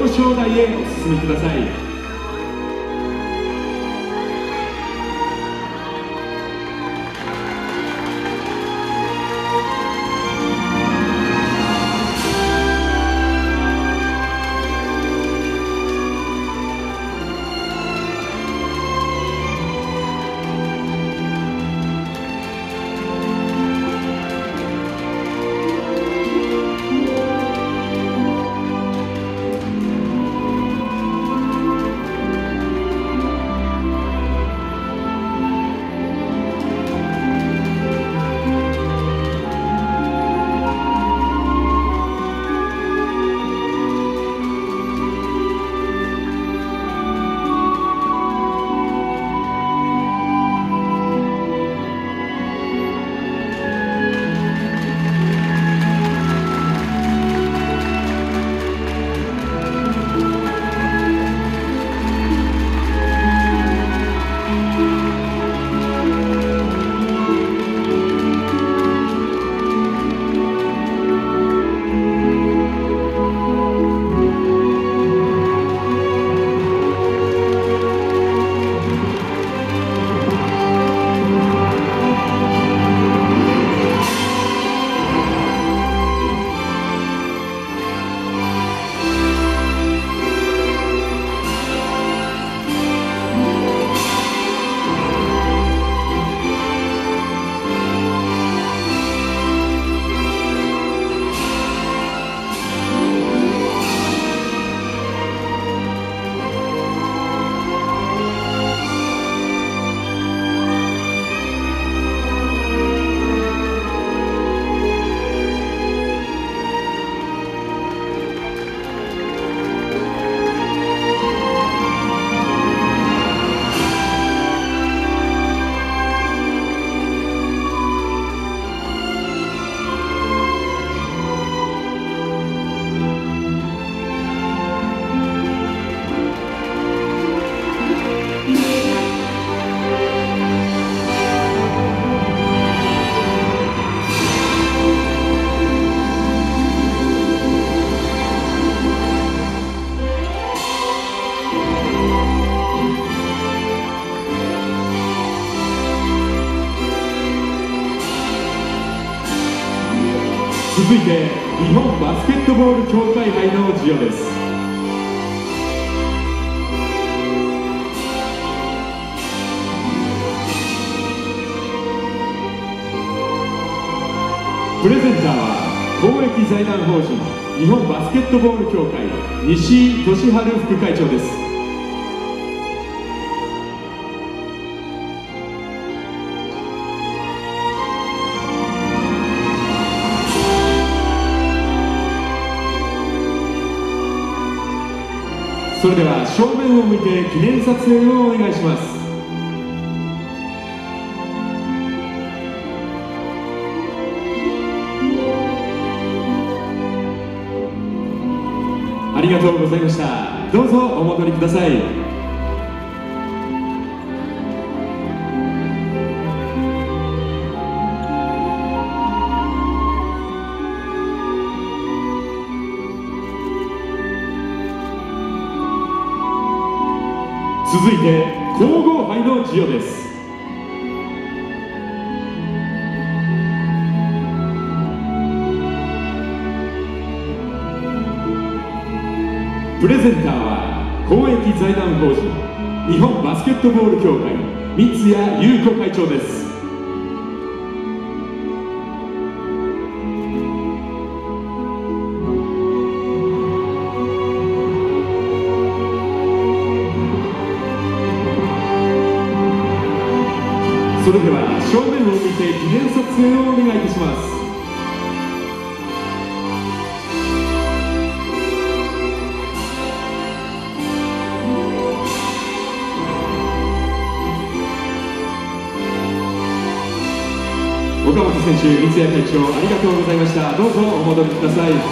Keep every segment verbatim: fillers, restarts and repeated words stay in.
表彰台へお進みください。続いて日本バスケットボール協会杯の授与です。プレゼンターは公益財団法人日本バスケットボール協会西井俊治副会長です。それでは正面を向いて記念撮影をお願いします。ありがとうございました。どうぞお戻りください。続いて皇后杯の授与です。プレゼンターは公益財団法人日本バスケットボール協会三谷優子会長です。それでは正面を見て記念撮影をお願いいたします。岡本選手、三谷会長、ありがとうございました。どうぞお戻りください。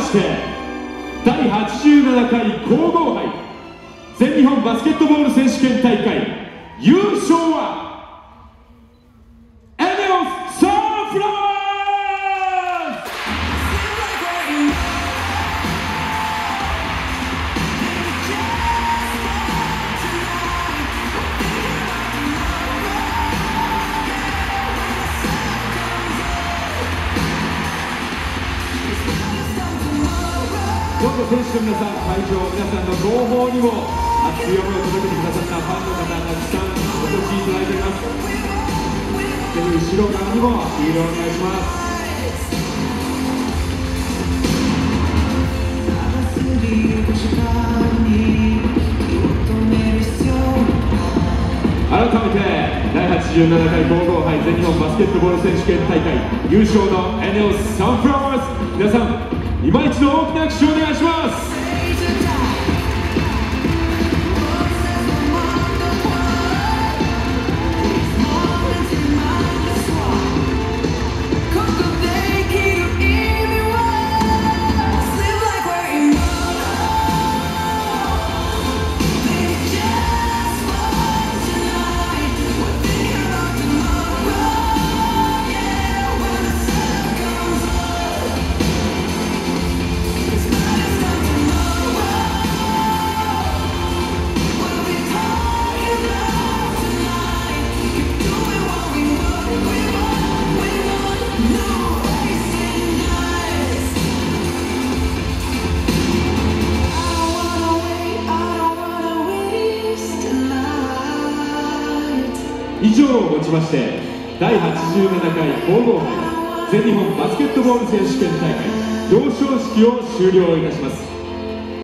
してだいはちじゅうななかい皇后杯全日本バスケットボール選手権大会優勝はエネオスサンフラワーズ。どうぞ選手の皆さん、会場皆さんの後方にも熱い思いを届けてくださったファンの方たくさんお越しいただいています。ぜひ後ろ側にもビールをお願いします。改めてだいはちじゅうななかい皇后杯全日本バスケットボール選手権大会優勝のエネオスサンフラワーズ、皆さん今一度大きな拍手をお願いします。以上をもちましてだいはちじゅうななかい皇后杯全日本バスケットボール選手権大会表彰式を終了いたします。